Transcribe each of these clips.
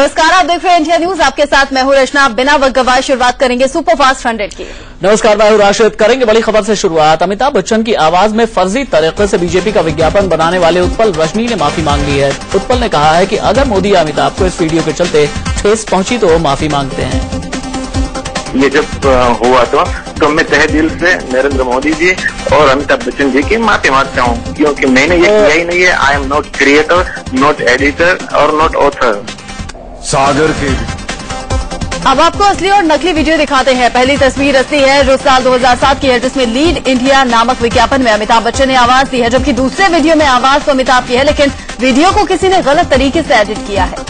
नमस्कार, आप देख रहे हैं इंडिया न्यूज। आपके साथ मैं हूं रचना। बिना वक्त गवाए शुरुआत करेंगे सुपरफास्ट 100 की। नमस्कार, मैं हूं राशिद। करेंगे बड़ी खबर से शुरुआत। अमिताभ बच्चन की आवाज में फर्जी तरीके से बीजेपी का विज्ञापन बनाने वाले उत्पल रजनी ने माफी मांग ली है। उत्पल ने कहा है कि अगर मोदी या अमिताभ को इस वीडियो के चलते ठेस पहुंची तो वो माफी मांगते हैं। ये जब हुआ तो मैं तहे दिल से नरेंद्र मोदी जी और अमिताभ बच्चन जी की माफी मांगता हूँ, क्योंकि मैंने ये किया ही नहीं है। I am not creator, not editor और नॉट ऑथर। सागर के अब आपको असली और नकली वीडियो दिखाते हैं। पहली तस्वीर असली है जो साल 2007 की है, जिसमें लीड इंडिया नामक विज्ञापन में अमिताभ बच्चन ने आवाज दी है, जबकि दूसरे वीडियो में आवाज तो अमिताभ की है, लेकिन वीडियो को किसी ने गलत तरीके से एडिट किया है।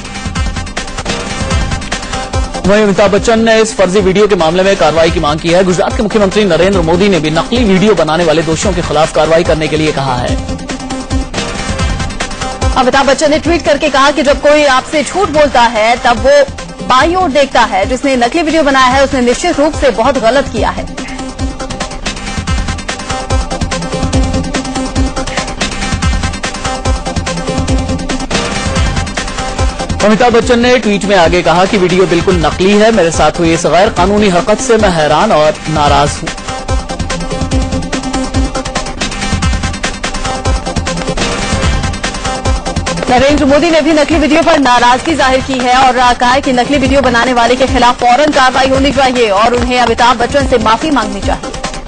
वहीं अमिताभ बच्चन ने इस फर्जी वीडियो के मामले में कार्रवाई की मांग की है। गुजरात के मुख्यमंत्री नरेंद्र मोदी ने भी नकली वीडियो बनाने वाले दोषियों के खिलाफ कार्रवाई करने के लिए कहा है। अमिताभ बच्चन ने ट्वीट करके कहा कि जब कोई आपसे झूठ बोलता है तब वो बाईं ओर देखता है। जिसने नकली वीडियो बनाया है उसने निश्चित रूप से बहुत गलत किया है। अमिताभ बच्चन ने ट्वीट में आगे कहा कि वीडियो बिल्कुल नकली है। मेरे साथ हुई इस गैर कानूनी हरकत से मैं हैरान और नाराज हूं। नरेंद्र मोदी ने भी नकली वीडियो पर नाराजगी जाहिर की है और कहा है कि नकली वीडियो बनाने वाले के खिलाफ फौरन कार्रवाई होनी चाहिए और उन्हें अमिताभ बच्चन से माफी मांगनी चाहिए।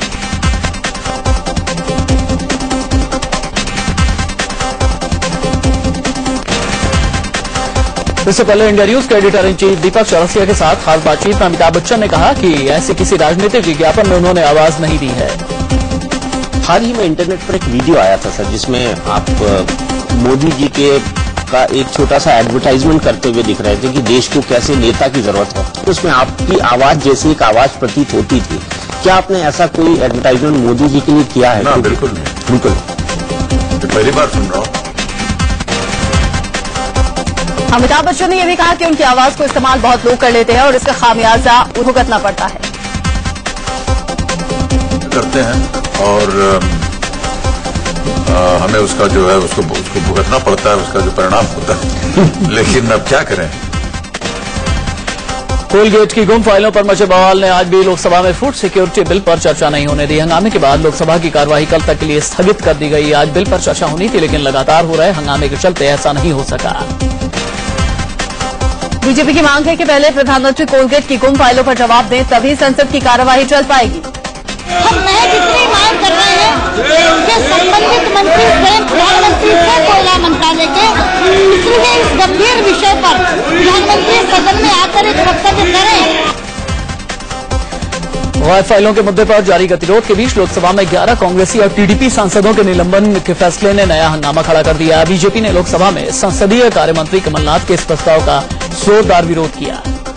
इससे पहले इंडिया न्यूज के editor in chief Deepak Chaurasia के साथ खास बातचीत में अमिताभ बच्चन ने कहा कि ऐसे किसी राजनीतिक विज्ञापन में उन्होंने आवाज नहीं दी है। हाल ही में इंटरनेट पर एक वीडियो आया था सर, जिसमें आप मोदी जी का एक छोटा सा एडवर्टाइजमेंट करते हुए दिख रहे थे कि देश को कैसे नेता की जरूरत है। तो उसमें आपकी आवाज जैसी एक आवाज प्रतीत होती थी। क्या आपने ऐसा कोई एडवर्टाइजमेंट मोदी जी के लिए किया है? ना, बिल्कुल नहीं। बिल्कुल पहली बार सुन रहा हूँ। अमिताभ बच्चन ने यह भी कहा कि उनकी आवाज को इस्तेमाल बहुत लोग कर लेते हैं और इसका खामियाजा भुगतना पड़ता है। करते हैं और हमें उसका जो है उसको भुगतना पड़ता है, उसका जो परिणाम होता है। लेकिन अब क्या करें। कोलगेट की गुम फाइलों पर मचे बवाल ने आज भी लोकसभा में फूड सिक्योरिटी बिल पर चर्चा नहीं होने दी। हंगामे के बाद लोकसभा की कार्यवाही कल तक के लिए स्थगित कर दी गई। आज बिल पर चर्चा होनी थी, लेकिन लगातार हो रहे हंगामे के चलते ऐसा नहीं हो सका। बीजेपी की मांग है कि पहले प्रधानमंत्री कोलगेट की गुम फाइलों पर जवाब दें, तभी संसद की कार्यवाही चल पाएगी। हम महज इतनी मांग कर रहे हैं कि संबंधित मंत्री स्वयं प्रधानमंत्री से कोयला मंत्रालय के इसलिए इस गंभीर विषय पर प्रधानमंत्री सदन में आकर एक वक्तव्य करें। गैर फाइलों के मुद्दे पर जारी गतिरोध के बीच लोकसभा में 11 कांग्रेसी और टीडीपी सांसदों के निलंबन के फैसले ने नया हंगामा खड़ा कर दिया। बीजेपी ने लोकसभा में संसदीय कार्य मंत्री कमलनाथ के इस प्रस्ताव का जोरदार विरोध किया।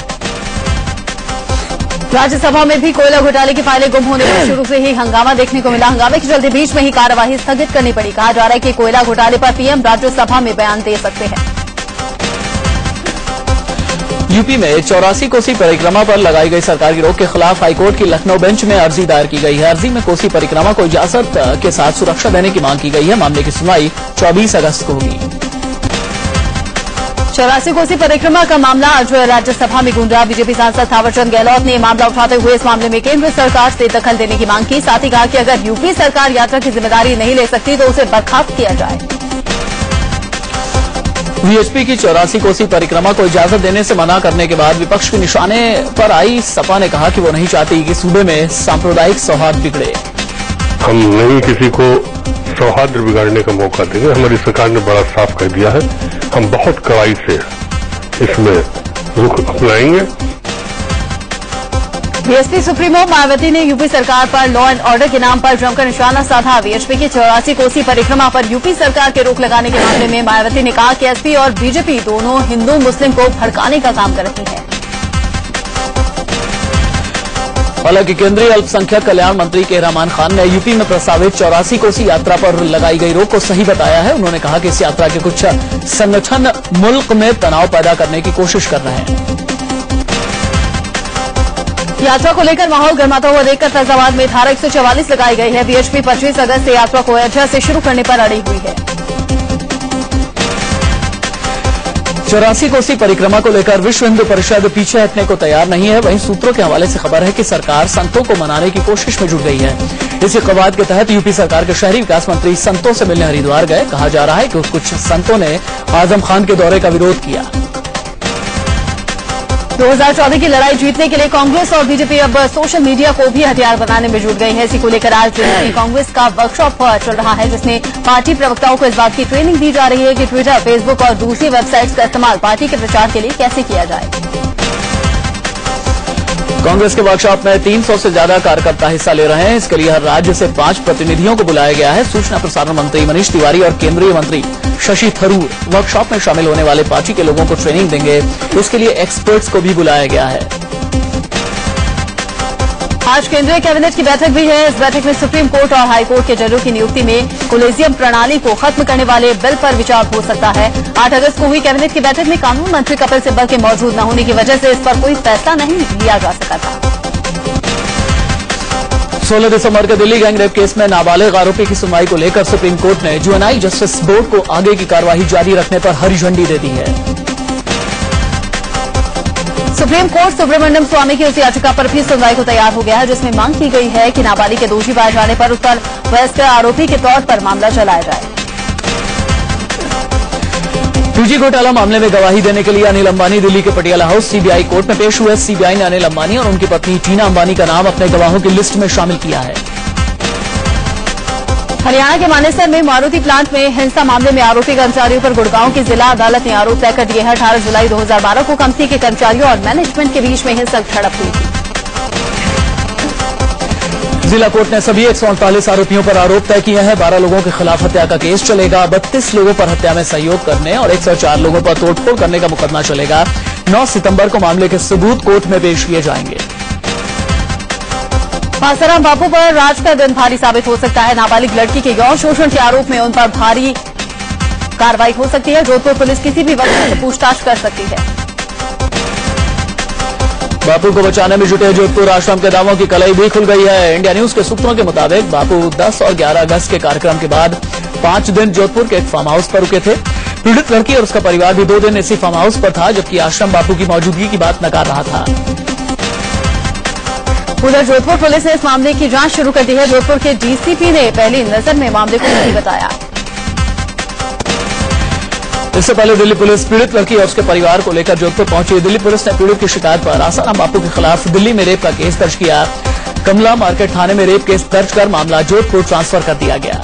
राज्यसभा में भी कोयला घोटाले की फाइलें गुम होने पर शुरू से ही हंगामा देखने को मिला। हंगामे के चलते बीच में ही कार्यवाही स्थगित करनी पड़ी। कहा जा रहा है कि कोयला घोटाले पर पीएम राज्यसभा में बयान दे सकते हैं। यूपी में 84 कोसी परिक्रमा पर लगाई गई सरकार की रोक के खिलाफ हाईकोर्ट की लखनऊ बेंच में अर्जी दायर की गई है। अर्जी में कोसी परिक्रमा को इजाजत के साथ सुरक्षा देने की मांग की गई है। मामले की सुनवाई 24 अगस्त को होगी। 84 कोसी परिक्रमा का मामला आज राज्यसभा में गूंजा। बीजेपी सांसद थावरचंद गहलोत ने मामला उठाते हुए इस मामले में केंद्र सरकार से दखल देने की मांग की। साथ ही कहा कि अगर यूपी सरकार यात्रा की जिम्मेदारी नहीं ले सकती तो उसे बर्खास्त किया जाए। वीएचपी की 84 कोसी परिक्रमा को इजाजत देने से मना करने के बाद विपक्ष के निशाने पर आई सपा ने कहा कि वो नहीं चाहती कि सूबे में सांप्रदायिक सौहार्द बिगड़े। हम नहीं किसी को सौहार्द बिगाड़ने का मौका देंगे। हमारी सरकार ने बड़ा साफ कर दिया है, हम बहुत कड़ाई से इसमें रुख अपनाएंगे। बीएसपी सुप्रीमो मायावती ने यूपी सरकार पर लॉ एंड ऑर्डर के नाम पर जमकर निशाना साधा। वीएचपी की 84 कोसी परिक्रमा पर यूपी सरकार के रोक लगाने के मामले में मायावती ने कहा कि एसपी और बीजेपी दोनों हिंदू मुस्लिम को भड़काने का काम कर रही है। हालांकि केंद्रीय अल्पसंख्यक कल्याण मंत्री के रहमान खान ने यूपी में प्रस्तावित 84 कोसी यात्रा पर लगाई गई रोक को सही बताया है। उन्होंने कहा कि इस यात्रा के कुछ संगठन मुल्क में तनाव पैदा करने की कोशिश कर रहे हैं। यात्रा को लेकर माहौल गर्माता हुआ देखकर फैजाबाद में धारा 144 लगाई गई है। बीएचपी 25 अगस्त से यात्रा को अयोध्या से शुरू करने पर अड़ी हुई है। 84 कोसी परिक्रमा को लेकर विश्व हिंदू परिषद पीछे हटने को तैयार नहीं है। वहीं सूत्रों के हवाले से खबर है कि सरकार संतों को मनाने की कोशिश में जुट गई है। इसी कवायद के तहत यूपी सरकार के शहरी विकास मंत्री संतों से मिलने हरिद्वार गए। कहा जा रहा है कि कुछ संतों ने आजम खान के दौरे का विरोध किया। 2014 की लड़ाई जीतने के लिए कांग्रेस और बीजेपी अब सोशल मीडिया को भी हथियार बनाने में जुट गई है। इसी को लेकर आज दिल्ली कांग्रेस का वर्कशॉप चल रहा है, जिसमें पार्टी प्रवक्ताओं को इस बात की ट्रेनिंग दी जा रही है कि ट्विटर, फेसबुक और दूसरी वेबसाइट्स का इस्तेमाल पार्टी के प्रचार के लिए कैसे किया जाए। कांग्रेस के वर्कशॉप में 300 से ज्यादा कार्यकर्ता हिस्सा ले रहे हैं। इसके लिए हर राज्य से 5 प्रतिनिधियों को बुलाया गया है। सूचना प्रसारण मंत्री मनीष तिवारी और केंद्रीय मंत्री शशि थरूर वर्कशॉप में शामिल होने वाले पार्टी के लोगों को ट्रेनिंग देंगे। इसके लिए एक्सपर्ट्स को भी बुलाया गया है। आज केंद्रीय कैबिनेट की बैठक भी है। इस बैठक में सुप्रीम कोर्ट और हाई कोर्ट के जजों की नियुक्ति में कोलेजियम प्रणाली को खत्म करने वाले बिल पर विचार हो सकता है। 8 अगस्त को हुई कैबिनेट की बैठक में कानून मंत्री कपिल सिब्बल के मौजूद न होने की वजह से इस पर कोई फैसला नहीं लिया जा सका था। 16 दिसंबर के दिल्ली गैंगरेप केस में नाबालिग आरोपी की सुनवाई को लेकर सुप्रीम कोर्ट ने जुवेनाइल जस्टिस बोर्ड को आगे की कार्यवाही जारी रखने पर हरी झंडी दे दी है। सुप्रीम कोर्ट सुब्रमण्यम स्वामी की उस याचिका पर भी सुनवाई को तैयार हो गया है, जिसमें मांग की गई है कि नाबालिग के दोषी पाए जाने पर उस पर वयस्क आरोपी के तौर पर मामला चलाया जाए। 2G घोटाला मामले में गवाही देने के लिए अनिल अंबानी दिल्ली के पटियाला हाउस सीबीआई कोर्ट में पेश हुए। सीबीआई ने अनिल अंबानी और उनकी पत्नी टीना अंबानी का नाम अपने गवाहों की लिस्ट में शामिल किया है। हरियाणा के मानेसर में मारुति प्लांट में हिंसा मामले में आरोपी कर्मचारियों पर गुड़गांव की जिला अदालत ने आरोप तय कर दिए हैं। 18 जुलाई 2012 को कंपनी के कर्मचारियों और मैनेजमेंट के बीच में हिंसक झड़प हुई थी। जिला कोर्ट ने सभी 148 आरोपियों पर आरोप तय किए हैं। 12 लोगों के खिलाफ हत्या का केस चलेगा। 32 लोगों पर हत्या में सहयोग करने और 104 लोगों पर तोड़फोड़ करने का मुकदमा चलेगा। 9 सितंबर को मामले के सबूत कोर्ट में पेश किए जाएंगे। आसाराम बापू पर राज का दिन भारी साबित हो सकता है। नाबालिग लड़की के यौन शोषण के आरोप में उन पर भारी कार्रवाई हो सकती है। जोधपुर पुलिस किसी भी वक्त से पूछताछ कर सकती है। बापू को बचाने में जुटे जोधपुर आश्रम के दावों की कलई भी खुल गई है। इंडिया न्यूज के सूत्रों के मुताबिक बापू 10 और 11 अगस्त के कार्यक्रम के बाद 5 दिन जोधपुर के एक फार्म हाउस पर रुके थे। पीड़ित लड़की और उसका परिवार भी 2 दिन इसी फार्म हाउस पर था, जबकि आश्रम बापू की मौजूदगी की बात नकार रहा था। उधर जोधपुर पुलिस ने इस मामले की जांच शुरू कर दी है। जोधपुर के डीसीपी ने पहली नजर में मामले को नहीं बताया। इससे पहले दिल्ली पुलिस पीड़ित लड़की और उसके परिवार को लेकर जोधपुर पहुंची। दिल्ली पुलिस ने पीड़ित की शिकायत पर आसाराम बापू के खिलाफ दिल्ली में रेप का केस दर्ज किया। कमला मार्केट थाने में रेप केस दर्ज कर मामला जोधपुर ट्रांसफर कर दिया गया।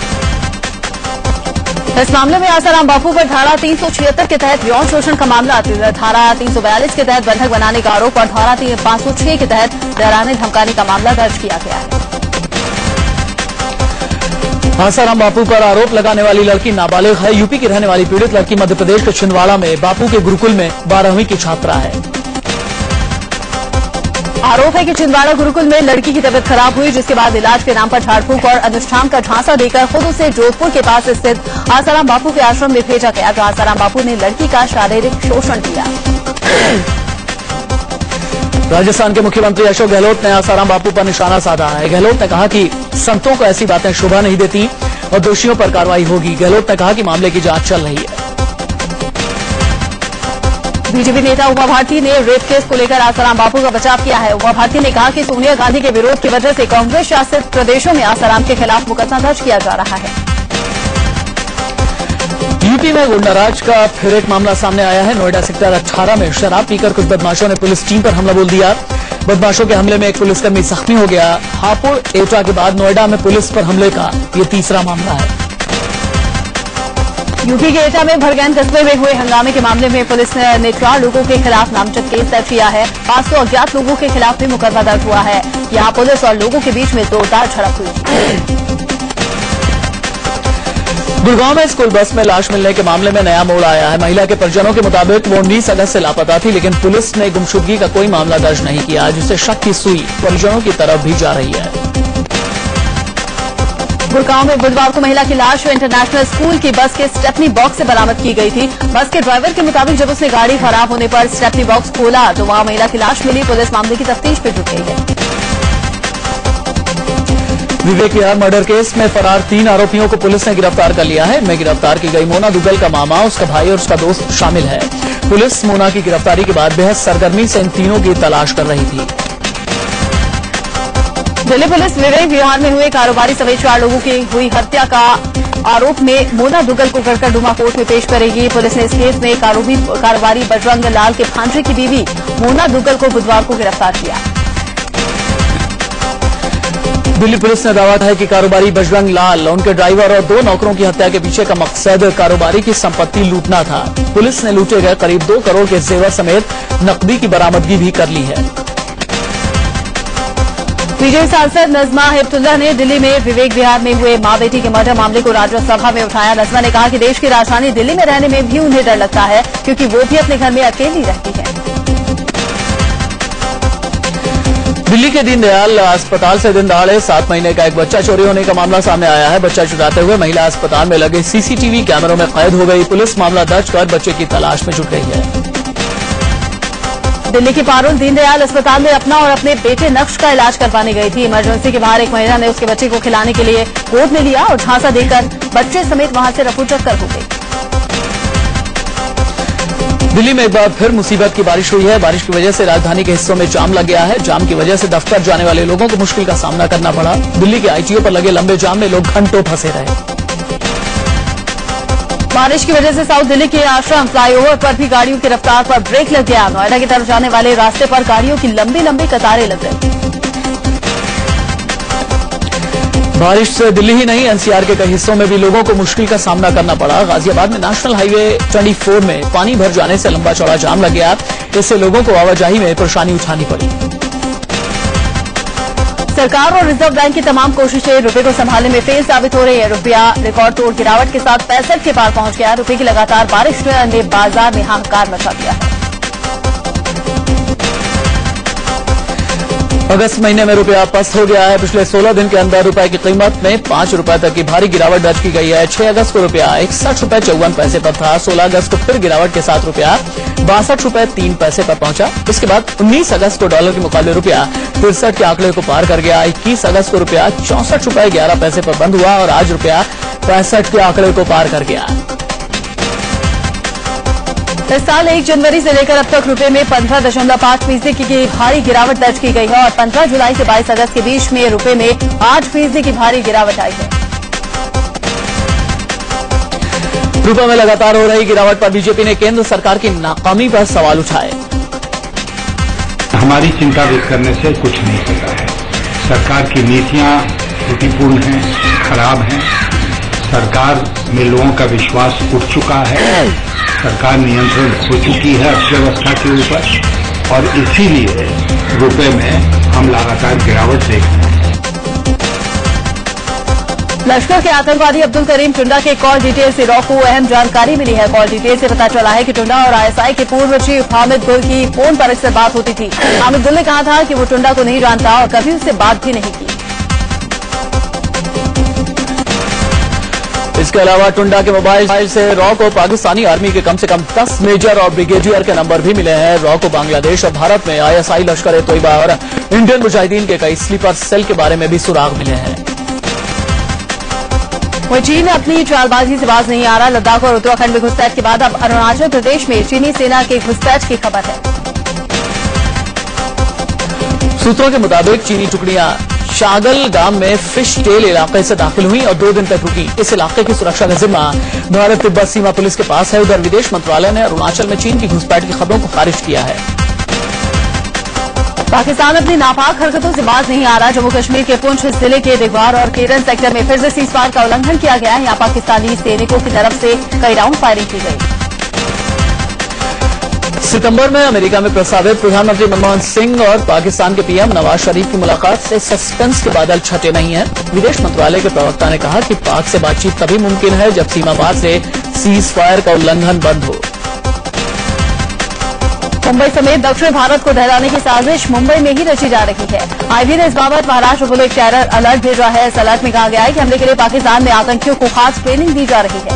इस मामले में आसाराम बापू पर धारा 376 के तहत यौन शोषण का मामला, धारा 342 के तहत बंधक बनाने का आरोप और धारा 506 के तहत डराने धमकाने का मामला दर्ज किया गया है। आसाराम बापू पर आरोप लगाने वाली लड़की नाबालिग है। यूपी की रहने वाली पीड़ित लड़की मध्य प्रदेश के छिंदवाड़ा में बापू के गुरुकुल में 12वीं की छात्रा है। आरोप है कि छिंदवाड़ा गुरुकुल में लड़की की तबीयत खराब हुई, जिसके बाद इलाज के नाम पर झाड़फूक और अनुष्ठान का झांसा देकर खुद उसे जोधपुर के पास स्थित आसाराम बापू के आश्रम में भेजा गया, जहां आसाराम बापू ने लड़की का शारीरिक शोषण किया। राजस्थान के मुख्यमंत्री अशोक गहलोत ने आसाराम बापू पर निशाना साधा है। गहलोत ने कहा कि संतों को ऐसी बातें शोभा नहीं देती और दोषियों पर कार्रवाई होगी। गहलोत ने कहा कि मामले की जांच चल रही है। बीजेपी नेता उमा भारती ने रेप केस को लेकर आसाराम बापू का बचाव किया है। उमा भारती ने कहा कि सोनिया गांधी के विरोध की वजह से कांग्रेस शासित प्रदेशों में आसाराम के खिलाफ मुकदमा दर्ज किया जा रहा है। यूपी में गुंडाराज का फिर एक मामला सामने आया है। नोएडा सेक्टर 18 में शराब पीकर कुछ बदमाशों ने पुलिस टीम पर हमला बोल दिया। बदमाशों के हमले में एक पुलिसकर्मी जख्मी हो गया। हापुड़ एटा के बाद नोएडा में पुलिस पर हमले का ये तीसरा मामला है। यूपी के एटा में भरगैन कस्बे में हुए हंगामे के मामले में पुलिस ने 4 लोगों के खिलाफ नामजद केस दर्ज किया है। 500 अज्ञात लोगों के खिलाफ भी मुकदमा दर्ज हुआ है। यहां पुलिस और लोगों के बीच में जोरदार झड़प हुई थी। गुड़गांव में स्कूल बस में लाश मिलने के मामले में नया मोड़ आया है। महिला के परिजनों के मुताबिक वो 19 अगस्त से लापता थी, लेकिन पुलिस ने गुमशुदगी का कोई मामला दर्ज नहीं किया, जिससे शक की सुई परिजनों की तरफ भी जा रही है। गुड़गांव में बुधवार को महिला की लाश इंटरनेशनल स्कूल की बस के स्टेपनी बॉक्स से बरामद की गई थी। बस के ड्राइवर के मुताबिक जब उसने गाड़ी खराब होने पर स्टेपनी बॉक्स खोला तो वहां महिला की लाश मिली। पुलिस मामले की तफ्तीश में जुट गई है। विवेक विहार मर्डर केस में फरार 3 आरोपियों को पुलिस ने गिरफ्तार कर लिया है। इनमें गिरफ्तार की गई मोना दुग्गल का मामा, उसका भाई और उसका दोस्त शामिल है। पुलिस मोना की गिरफ्तारी के बाद बेहद सरगर्मी से इन तीनों की तलाश कर रही थी। दिल्ली पुलिस विवेक विहार में हुए कारोबारी समेत 4 लोगों की हुई हत्या का आरोप में मोना दुग्गल को कड़कड़डुमा कोर्ट में पेश करेगी। पुलिस ने इस केस में कारोबारी बजरंग लाल के भांजे की बीवी मोना दुग्गल को बुधवार को गिरफ्तार किया। दिल्ली पुलिस ने दावा है कि कारोबारी बजरंग लाल, उनके ड्राइवर और 2 नौकरों की हत्या के पीछे का मकसद कारोबारी की संपत्ति लूटना था। पुलिस ने लूटे गए करीब 2 करोड़ के जेवर समेत नकदी की बरामदगी भी कर ली है। बीजेपी सांसद नजमा हेपतुल्लाह ने दिल्ली में विवेक विहार में हुए मां बेटी के मर्डर मामले को राज्यसभा में उठाया। नजमा ने कहा कि देश की राजधानी दिल्ली में रहने में भी उन्हें डर लगता है, क्योंकि वो भी अपने घर में अकेली रहती है। दिल्ली के दीनदयाल अस्पताल से दिन दहाड़े 7 महीने का एक बच्चा चोरी होने का मामला सामने आया है। बच्चा चुराते हुए महिला अस्पताल में लगे सीसीटीवी कैमरों में कैद हो गई। पुलिस मामला दर्ज कर बच्चे की तलाश में जुट गई है। दिल्ली की पारुल दीनदयाल अस्पताल में अपना और अपने बेटे नक्श का इलाज करवाने गई थी। इमरजेंसी के बाहर एक महिला ने उसके बच्चे को खिलाने के लिए गोद में लिया और झांसा देकर बच्चे समेत वहां से रफूचक्कर हो गई। दिल्ली में एक बार फिर मुसीबत की बारिश हुई है। बारिश की वजह से राजधानी के हिस्सों में जाम लग गया है। जाम की वजह से दफ्तर जाने वाले लोगों को मुश्किल का सामना करना पड़ा। दिल्ली के आईटीओ पर लगे लंबे जाम में लोग घंटों फंसे रहे। बारिश की वजह से साउथ दिल्ली के आश्रम फ्लाईओवर पर भी गाड़ियों की रफ्तार पर ब्रेक लग गया। नोएडा की तरफ जाने वाले रास्ते पर गाड़ियों की लंबी लंबी कतारें लग गई। बारिश से दिल्ली ही नहीं, एनसीआर के कई हिस्सों में भी लोगों को मुश्किल का सामना करना पड़ा। गाजियाबाद में नेशनल हाईवे 24 में पानी भर जाने से लंबा चौड़ा जाम लग गया। इससे लोगों को आवाजाही में परेशानी उठानी पड़ी। सरकार और रिजर्व बैंक की तमाम कोशिशें रुपए को संभालने में फेल साबित हो रही है। रुपया रिकॉर्ड तोड़ गिरावट के साथ 65 के पार पहुंच गया। रुपए की लगातार बारिश ने बाजार में हाहाकार मचा दिया है। अगस्त महीने में रुपया पस्त हो गया है। पिछले 16 दिन के अंदर रुपए की कीमत में 5 रुपए तक की भारी गिरावट दर्ज की गई है। 6 अगस्त को रुपया 61 रुपए 54 पैसे पर था। 16 अगस्त को फिर गिरावट के साथ रुपया 62 रुपए 3 पैसे पर पहुंचा। इसके बाद 19 अगस्त को डॉलर के मुकाबले रुपया 63 के आंकड़े को पार कर गया। 21 अगस्त को रुपया 64 रुपए 11 पैसे पर बंद हुआ और आज रुपया 65 के आंकड़े को पार कर गया। इस साल 1 जनवरी से लेकर अब तक रुपए में 15.5% की भारी गिरावट दर्ज की गई है और 15 जुलाई से 22 अगस्त के बीच में रुपए में 8% की भारी गिरावट आई है। रुपए में लगातार हो रही गिरावट पर बीजेपी ने केंद्र सरकार की नाकामी पर सवाल उठाए। हमारी चिंता व्यक्त करने से कुछ नहीं होता है। सरकार की नीतियां त्रुटिपूर्ण हैं, खराब हैं। सरकार में लोगों का विश्वास उठ चुका है। सरकार नियंत्रण हो चुकी है अर्थव्यवस्था के ऊपर और इसीलिए रुपए में हम लगातार गिरावट देख रहे हैं। लश्कर के आतंकवादी अब्दुल करीम टुंडा के कॉल डिटेल से रॉ को अहम जानकारी मिली है। कॉल डिटेल से पता चला है कि टुंडा और आईएसआई के पूर्व चीफ हामिद गुल की फोन पर अक्सर बात होती थी। हामिद गुल ने कहा था कि वो टुंडा को नहीं जानता और कभी उससे बात भी नहीं की। इसके अलावा टुंडा के मोबाइल से रॉ को पाकिस्तानी आर्मी के कम से कम 10 मेजर और ब्रिगेडियर के नंबर भी मिले हैं। रॉ को बांग्लादेश और भारत में आईएसआई, लश्कर-ए-तोयबा और इंडियन मुजाहिदीन के कई स्लीपर सेल के बारे में भी सुराग मिले हैं। वहीं चीन अपनी चालबाजी से बाज नहीं आ रहा। लद्दाख और उत्तराखंड में घुसपैठ के बाद अब अरुणाचल प्रदेश में चीनी सेना के घुसपैठ की खबर है। सूत्रों के मुताबिक चीनी टुकड़ियां शागल गांव में फिश टेल इलाके से दाखिल हुई और 2 दिन तक रुकी। इस इलाके की सुरक्षा का जिम्मा भारत तिब्बत सीमा पुलिस के पास है। उधर विदेश मंत्रालय ने अरुणाचल में चीन की घुसपैठ की खबरों को खारिज किया है। पाकिस्तान अपनी नापाक हरकतों से बाज नहीं आ रहा। जम्मू कश्मीर के पुंछ जिले के दिगवार और केरन सेक्टर में फिर से सीजफायर का उल्लंघन किया गया है। यहाँ पाकिस्तानी सैनिकों की तरफ से कई राउंड फायरिंग की गई। सितंबर में अमेरिका में प्रस्तावित प्रधानमंत्री मनमोहन सिंह और पाकिस्तान के पीएम नवाज शरीफ की मुलाकात से सस्पेंस के बादल छटे नहीं हैं। विदेश मंत्रालय के प्रवक्ता ने कहा कि पाक से बातचीत तभी मुमकिन है जब सीमा पार से सीज फायर का उल्लंघन बंद हो। मुंबई समेत दक्षिण भारत को दहलाने की साजिश मुंबई में ही रची जा रही है। आईबी ने इस बाबत महाराष्ट्र को एक टेरर अलर्ट भेजा है। इस अलर्ट में कहा गया है कि हमले के लिए पाकिस्तान में आतंकियों को खास ट्रेनिंग दी जा रही है।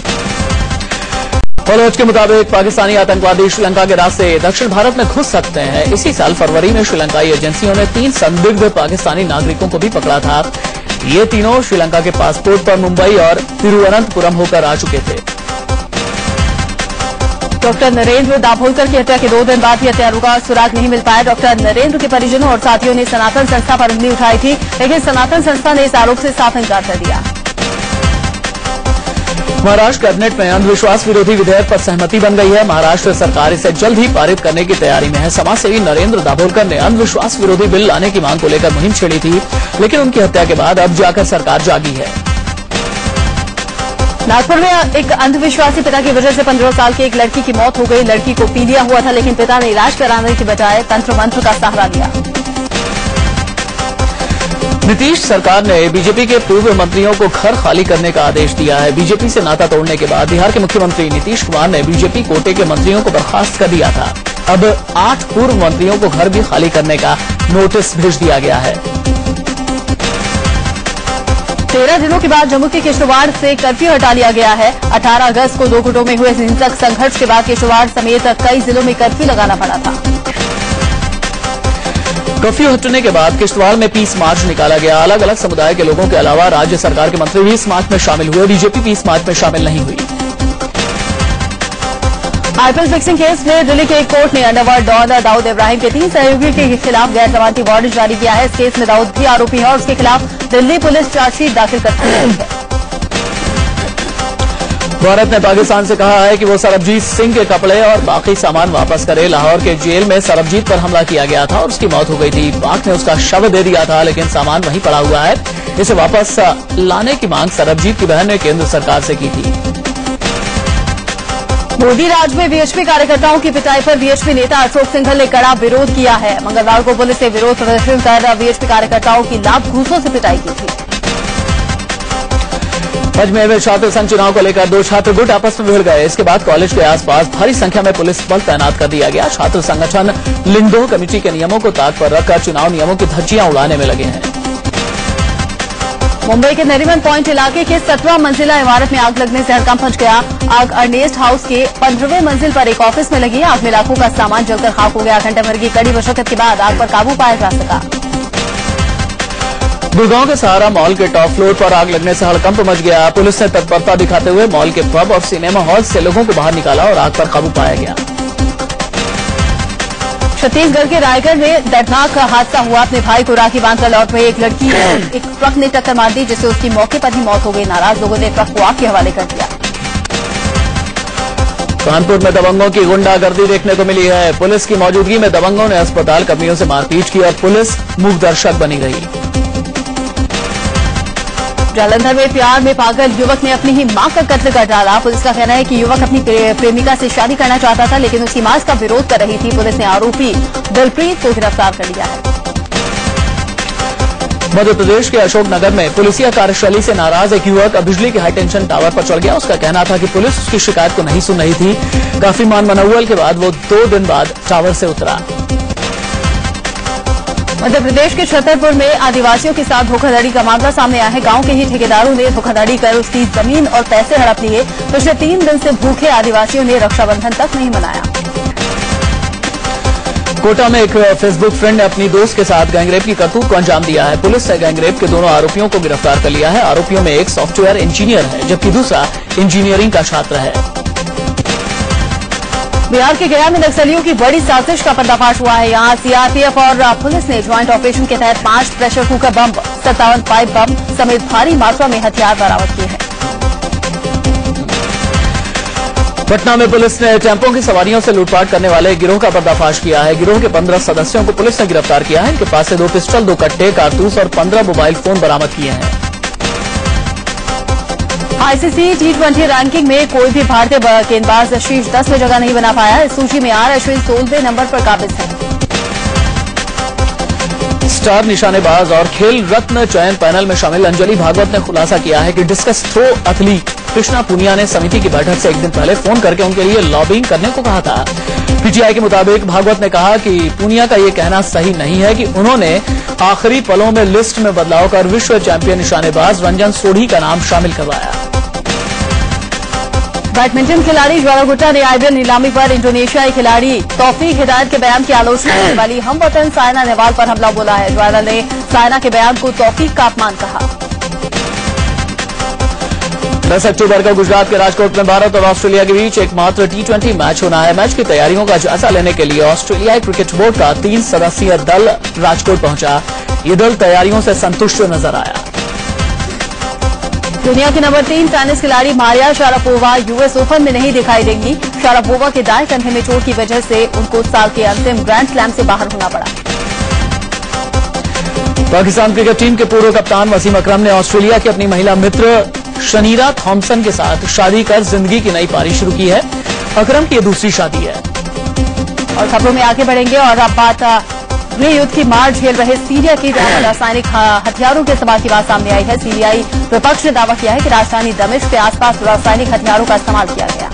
फौज के मुताबिक पाकिस्तानी आतंकवादी श्रीलंका के रास्ते दक्षिण भारत में घुस सकते हैं। इसी साल फरवरी में श्रीलंकाई एजेंसियों ने 3 संदिग्ध पाकिस्तानी नागरिकों को भी पकड़ा था। ये तीनों श्रीलंका के पासपोर्ट पर मुंबई और तिरुवनंतपुरम होकर आ चुके थे। डॉक्टर नरेंद्र दाभोलकर की हत्या के 2 दिन बाद भी हत्यारों का सुराग नहीं मिल पाया। डॉक्टर नरेंद्र के परिजनों और साथियों ने सनातन संस्था पर उंगली उठाई थी, लेकिन सनातन संस्था ने इस आरोप से साफ इनकार कर दिया। महाराष्ट्र कैबिनेट में अंधविश्वास विरोधी विधेयक पर सहमति बन गई है। महाराष्ट्र सरकार इसे जल्द ही पारित करने की तैयारी में है। समाजसेवी नरेंद्र दाभोलकर ने अंधविश्वास विरोधी बिल लाने की मांग को लेकर मुहिम छेड़ी थी, लेकिन उनकी हत्या के बाद अब जाकर सरकार जागी है। नागपुर में एक अंधविश्वासी पिता की वजह से 15 साल की एक लड़की की मौत हो गई। लड़की को पीलिया हुआ था, लेकिन पिता ने इलाज कराने की बजाय तंत्र मंत्र का सहारा लिया। नीतीश सरकार ने बीजेपी के पूर्व मंत्रियों को घर खाली करने का आदेश दिया है। बीजेपी से नाता तोड़ने के बाद बिहार के मुख्यमंत्री नीतीश कुमार ने बीजेपी कोटे के मंत्रियों को बर्खास्त कर दिया था। अब 8 पूर्व मंत्रियों को घर भी खाली करने का नोटिस भेज दिया गया है। 13 दिनों के बाद जम्मू के किश्तवाड़ से कर्फ्यू हटा लिया गया है। 18 अगस्त को 2 गुटों में हुए हिंसक संघर्ष के बाद किश्तवाड़ समेत कई जिलों में कर्फ्यू लगाना पड़ा था। कर्फ्यू हटने के बाद किश्तवाड़ में पीस मार्च निकाला गया। अलग अलग समुदाय के लोगों के अलावा राज्य सरकार के मंत्री भी इस मार्च में शामिल हुए। बीजेपी पीस मार्च में शामिल नहीं हुई। आईपीएल फिक्सिंग केस में दिल्ली के एक कोर्ट ने अंडरवर्ल्ड डॉन दाऊद इब्राहिम के 3 सहयोगियों के खिलाफ गैर जमानती वारंट जारी किया है। इस केस में दाऊद भी आरोपी है और उसके खिलाफ दिल्ली पुलिस चार्जशीट दाखिल कर रही है। भारत ने पाकिस्तान से कहा है कि वो सरबजीत सिंह के कपड़े और बाकी सामान वापस करे। लाहौर के जेल में सरबजीत पर हमला किया गया था और उसकी मौत हो गई थी। पाक ने उसका शव दे दिया था, लेकिन सामान वहीं पड़ा हुआ है। इसे वापस लाने की मांग सरबजीत की बहन ने केंद्र सरकार से की थी। मोदी राज में वीएचपी कार्यकर्ताओं की पिटाई पर वीएचपी नेता अशोक सिंघल ने कड़ा विरोध किया है। मंगलवार को पुलिस ने विरोध प्रदर्शन कर वीएचपी कार्यकर्ताओं की लात घूंसों से पिटाई की थी। अजमेर में छात्र संघ चुनाव को लेकर 2 छात्र गुट आपस में भिड़ गए। इसके बाद कॉलेज के आसपास भारी संख्या में पुलिस बल तैनात कर दिया गया। छात्र संगठन लिंगदोह कमेटी के नियमों को ताक पर रखकर चुनाव नियमों की धज्जियां उड़ाने में लगे हैं। मुंबई के नरीमन पॉइंट इलाके के 17 मंजिला इमारत में आग लगने से हड़कंप मच गया। आग अर्नेस्ट हाउस के 15वें मंजिल पर एक ऑफिस में लगी। आग में लाखों का सामान जलकर खाक हो गया। घंटे भर की कड़ी मशक्कत के बाद आग पर काबू पाया जा सका। गुड़गांव के सहारा मॉल के टॉप फ्लोर पर आग लगने से हड़कंप मच गया। पुलिस ने तत्परता दिखाते हुए मॉल के पब और सिनेमा हॉल से लोगों को बाहर निकाला और आग पर काबू पाया गया। छत्तीसगढ़ के रायगढ़ में दर्दनाक हादसा हुआ। अपने भाई को राखी बांधकर लौट रही एक लड़की एक ट्रक ने टक्कर मार दी, जिससे उसकी मौके पर ही मौत हो गई। नाराज लोगों ने ट्रक को आग के हवाले कर दिया। कानपुर में दबंगों की गुंडागर्दी देखने को मिली है। पुलिस की मौजूदगी में दबंगों ने अस्पताल कर्मियों से मारपीट की और पुलिस मूक दर्शक बनी रही। जालंधर में प्यार में पागल युवक ने अपनी ही मां का कत्ल कर डाला। पुलिस का कहना है कि युवक अपनी प्रेमिका से शादी करना चाहता था, लेकिन उसकी मां इसका विरोध कर रही थी। पुलिस ने आरोपी दिलप्रीत को गिरफ्तार कर लिया है। मध्य प्रदेश के अशोकनगर में पुलिसिया कार्यशैली से नाराज एक युवक बिजली के हाई टेंशन टावर पर चढ़ गया। उसका कहना था कि पुलिस उसकी शिकायत को नहीं सुन रही थी। काफी मान मनौवल के बाद वो 2 दिन बाद टावर से उतरा। मध्य प्रदेश के छतरपुर में आदिवासियों के साथ धोखाधड़ी का मामला सामने आया है। गांव के ही ठेकेदारों ने धोखाधड़ी कर उसकी जमीन और पैसे हड़प लिए। पिछले 3 दिन से भूखे आदिवासियों ने रक्षाबंधन तक नहीं मनाया। कोटा में एक फेसबुक फ्रेंड ने अपनी दोस्त के साथ गैंगरेप की करतूत को अंजाम दिया है। पुलिस ने गैंगरेप के दोनों आरोपियों को गिरफ्तार कर लिया है। आरोपियों में एक सॉफ्टवेयर इंजीनियर है, जबकि दूसरा इंजीनियरिंग का छात्र है। बिहार के गया में नक्सलियों की बड़ी साजिश का पर्दाफाश हुआ है। यहां सीआरपीएफ और पुलिस ने ज्वाइंट ऑपरेशन के तहत 5 pressure cooker bomb, 57 pipe bomb समेत भारी मात्रा में हथियार बरामद किए हैं। पटना में पुलिस ने टेम्पो की सवारियों से लूटपाट करने वाले गिरोह का पर्दाफाश किया है। गिरोह के 15 सदस्यों को पुलिस ने गिरफ्तार किया है। इनके पास से 2 पिस्टल, 2 कट्टे, कारतूस और 15 मोबाइल फोन बरामद किए हैं। आईसीसी T20 रैंकिंग में कोई भी भारतीय गेंदबाज शीर्ष 10 में जगह नहीं बना पाया। इस सूची में आर अश्विन 16वें नंबर पर काबिज है। स्टार निशानेबाज और खेल रत्न चयन पैनल में शामिल अंजलि भागवत ने खुलासा किया है कि discus throw athlete Krishna Poonia ने समिति की बैठक से एक दिन पहले फोन करके उनके लिए लॉबिंग करने को कहा था। पीटीआई के मुताबिक भागवत ने कहा कि पुनिया का ये कहना सही नहीं है कि उन्होंने आखिरी पलों में लिस्ट में बदलाव कर विश्व चैंपियन निशानेबाज रंजन सोढ़ी का नाम शामिल करवाया। बैडमिंटन खिलाड़ी ज्वाला गुट्टा ने आईपीएल नीलामी पर इंडोनेशियाई खिलाड़ी तौफीक हिदायत के बयान की आलोचना करने वाली हमवतन साइना नेहवाल पर हमला बोला है। ज्वाला ने साइना के बयान को तौफीक का अपमान कहा। 10 अक्टूबर को गुजरात के राजकोट में भारत और ऑस्ट्रेलिया के बीच एकमात्र T20 मैच होना है। मैच की तैयारियों का जायजा लेने के लिए ऑस्ट्रेलियाई क्रिकेट बोर्ड का 3 सदस्यीय दल राजकोट पहुंचा। ये दल तैयारियों से संतुष्ट नजर आया। दुनिया की नंबर 3 टेनिस खिलाड़ी मारिया शारापोवा यूएस ओपन में नहीं दिखाई देंगी। शारापोवा के दाएं कंधे में चोट की वजह से उनको साल के अंतिम ग्रैंड स्लैम से बाहर होना पड़ा। पाकिस्तान क्रिकेट टीम के पूर्व कप्तान वसीम अकरम ने ऑस्ट्रेलिया की अपनी महिला मित्र शनीरा थॉम्पसन के साथ शादी कर जिंदगी की नई पारी शुरू की है। अकरम की यह दूसरी शादी है। और खबरों में आगे बढ़ेंगे और अब बात गृह युद्ध की मार झेल रहे सीरिया की रासायनिक हथियारों के इस्तेमाल की बात सामने आई है। सीरियाई विपक्ष ने दावा किया है कि राजधानी दमिश्क के आसपास रासायनिक हथियारों का इस्तेमाल किया गया।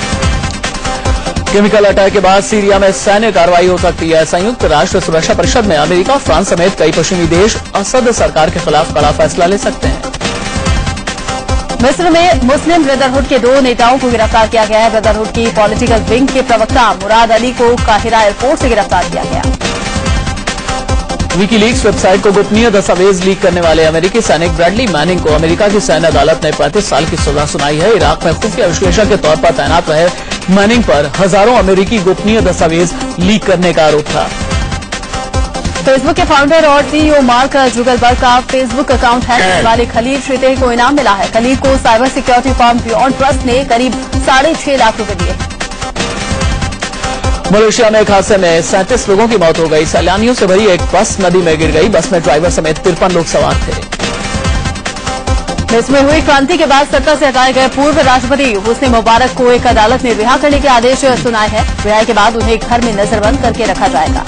केमिकल अटैक के बाद सीरिया में सैन्य कार्रवाई हो सकती है। संयुक्त राष्ट्र सुरक्षा परिषद में अमेरिका, फ्रांस समेत कई पश्चिमी देश असद सरकार के खिलाफ कड़ा फैसला ले सकते हैं। मिस्र में मुस्लिम ब्रदरहुड के 2 नेताओं को गिरफ्तार किया गया है। ब्रदरहुड की पॉलिटिकल विंग के प्रवक्ता मुराद अली को काहिरा एयरपोर्ट से गिरफ्तार किया गया। विकीलीक्स वेबसाइट को गोपनीय दस्तावेज लीक करने वाले अमेरिकी सैनिक ब्रैडली मैनिंग को अमेरिका की सैन्य अदालत ने 35 साल की सजा सुनाई है। इराक में खुफिया विश्लेषक के तौर पर तैनात रहे मैनिंग पर हजारों अमेरिकी गोपनीय दस्तावेज लीक करने का आरोप था। फेसबुक के फाउंडर और सीईओ मार्क जुगलबर्ग का फेसबुक अकाउंट हैक करने वाले खलील श्रीतेह को इनाम मिला है। खलील को cyber security firm Beyond Trust ने करीब 6.5 लाख रुपए दिए। मलेशिया में एक हादसे में 37 लोगों की मौत हो गई। सैलानियों से भरी एक बस नदी में गिर गई। बस में ड्राइवर समेत 53 लोग सवार थे। देश में हुई क्रांति के बाद सत्ता से हटाए गए पूर्व राष्ट्रपति हुस्ने मुबारक को एक अदालत ने रिहा करने के आदेश सुनाए हैं। रिहाई के बाद उन्हें घर में नजरबंद करके रखा जाएगा।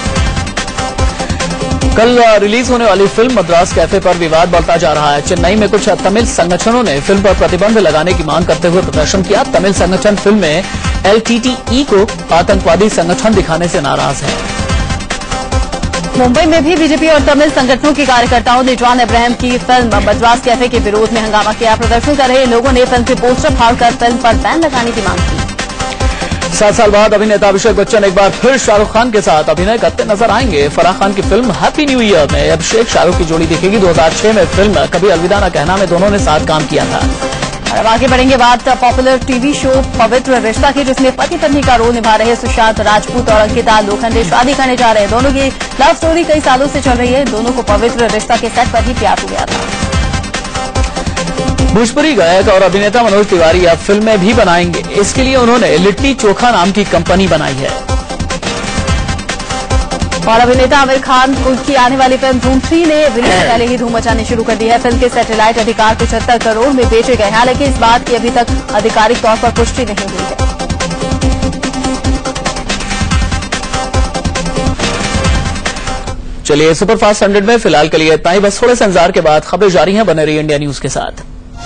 कल रिलीज होने वाली फिल्म मद्रास कैफे पर विवाद बढ़ता जा रहा है। चेन्नई में कुछ तमिल संगठनों ने फिल्म पर प्रतिबंध लगाने की मांग करते हुए प्रदर्शन किया। तमिल संगठन फिल्म में LTTE को आतंकवादी संगठन दिखाने से नाराज है। मुंबई में भी बीजेपी और तमिल संगठनों के कार्यकर्ताओं ने जॉन अब्राहम की फिल्म मद्रास कैफे के विरोध में हंगामा किया। प्रदर्शन कर रहे लोगों ने फिल्म के पोस्टर फाड़कर फिल्म पर बैन लगाने की मांग की। 7 साल बाद अभिनेता अभिषेक बच्चन एक बार फिर शाहरुख खान के साथ अभिनय करते नजर आएंगे। फराह खान की फिल्म हैप्पी न्यू ईयर में अभिषेक शाहरुख की जोड़ी दिखेगी। 2006 में फिल्म कभी अलविदा न कहना में दोनों ने साथ काम किया था। और अब आगे बढ़ेंगे बात पॉपुलर टीवी शो पवित्र रिश्ता की, जिसमें पति पत्नी का रोल निभा रहे सुशांत राजपूत और अंकिता लोखंडे शादी करने जा रहे हैं। दोनों की लव स्टोरी कई सालों से चल रही है। दोनों को पवित्र रिश्ता के सेट पर ही प्यार हो गया था। भोजपुरी गायक और अभिनेता मनोज तिवारी अब फिल्में भी बनाएंगे। इसके लिए उन्होंने लिट्टी चोखा नाम की कंपनी बनाई है। और अभिनेता आमिर खान की आने वाली फिल्म धूम 3 ने रिलीज से पहले ही धूम मचानी शुरू कर दी है। फिल्म के सैटेलाइट अधिकार 75 करोड़ में बेचे गए। हालांकि इस बात की अभी तक आधिकारिक तौर पर पुष्टि नहीं हुई है। चलिए सुपरफास्ट 100 में फिलहाल के लिए इतना ही। बस थोड़े से इंतजार के बाद खबरें जारी हैं। बने रहिए इंडिया न्यूज के साथ।